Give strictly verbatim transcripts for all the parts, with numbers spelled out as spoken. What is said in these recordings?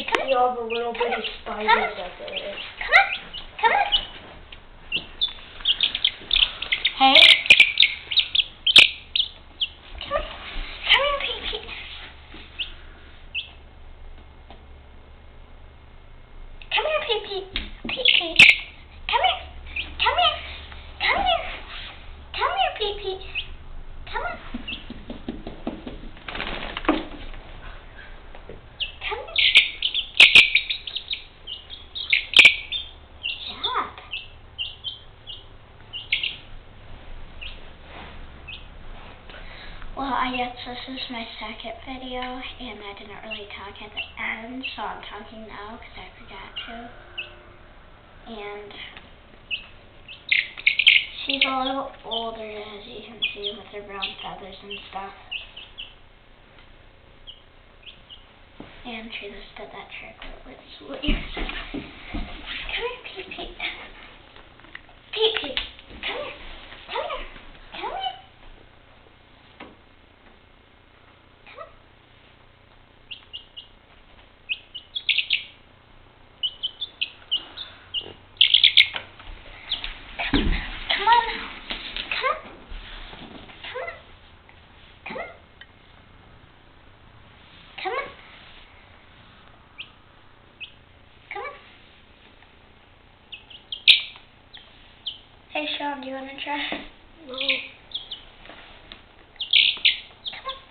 see all the little bitty spiders that there is. Come on. Come on. Hey. Come on. Come here, PeetPeet. Come here, PeetPeet. PeetPeet. Come here. Come here. Come here. Come here, PeetPeet. Come on. Come here. Stop. Well, I guess this is my second video, and I didn't really talk at the end, so I'm talking now because I forgot to. And she's a little older, as you can see, with her brown feathers and stuff. And she just did that trick with what you said. Come here, PeetPeet. PeetPeet, come here. Come here. Come here. Come on. Come on. Come on. Come on. Come on. Come on. Come on. Hey, Sean, do you want to try? No. Come on.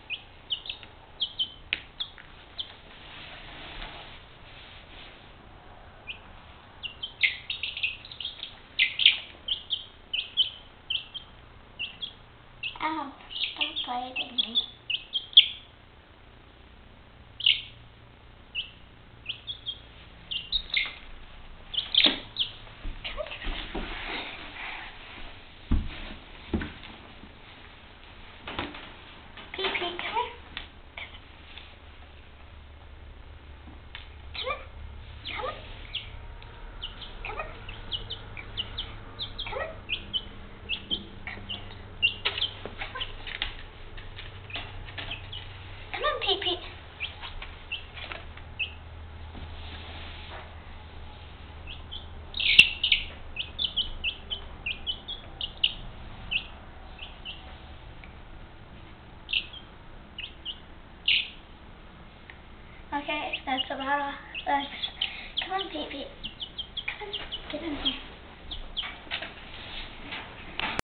Ow, stop biting me. PeetPeet, come here. Come on. Come on. Come on. Come on. Come on, PeetPeet. Okay, that's about all. That's, come on, PeetPeet. Come on, get in here.